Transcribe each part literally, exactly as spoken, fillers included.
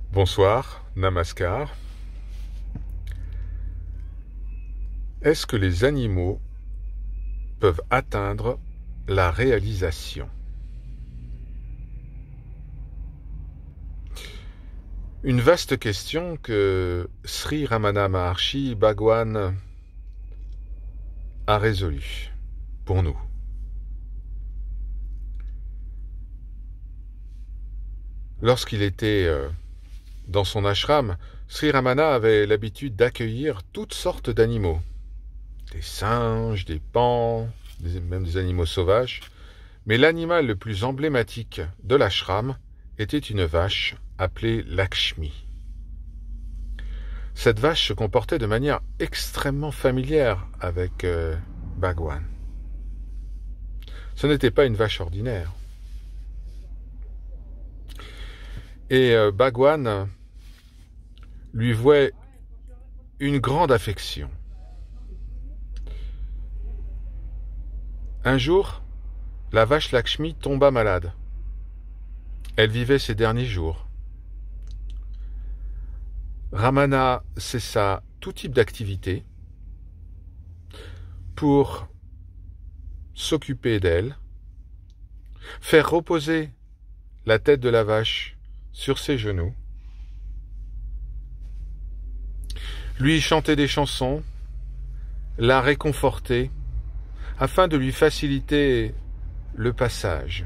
Bonsoir, Namaskar. Est-ce que les animaux peuvent atteindre la réalisation? Une vaste question que Sri Ramana Maharshi Bhagwan a résolue pour nous. Lorsqu'il était euh, dans son ashram, Sri Ramana avait l'habitude d'accueillir toutes sortes d'animaux. Des singes, des paons, des, même des animaux sauvages. Mais l'animal le plus emblématique de l'ashram était une vache appelée Lakshmi. Cette vache se comportait de manière extrêmement familière avec euh, Bhagwan. Ce n'était pas une vache ordinaire. Et euh, Bhagwan lui vouait une grande affection. Un jour, la vache Lakshmi tomba malade. Elle vivait ses derniers jours. Ramana cessa tout type d'activité pour s'occuper d'elle, faire reposer la tête de la vache sur ses genoux, lui chanter des chansons, la réconforter, afin de lui faciliter le passage.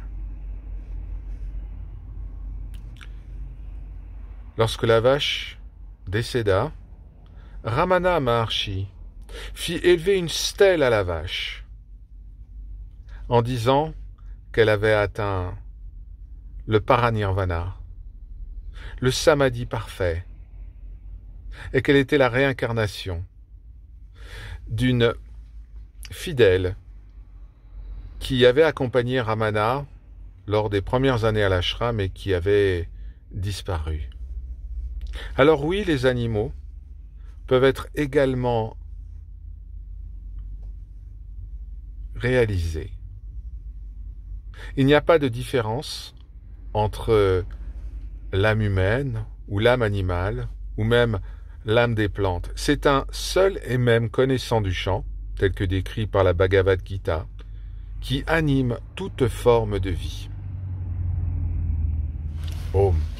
Lorsque la vache décéda, Ramana Maharshi fit élever une stèle à la vache, en disant qu'elle avait atteint le paranirvana, le samadhi parfait, et qu'elle était la réincarnation d'une fidèle qui avait accompagné Ramana lors des premières années à l'ashram et qui avait disparu. Alors oui, les animaux peuvent être également réalisés. Il n'y a pas de différence entre l'âme humaine ou l'âme animale ou même l'âme des plantes. C'est un seul et même connaissant du chant, tel que décrit par la Bhagavad Gita, qui anime toute forme de vie. Om.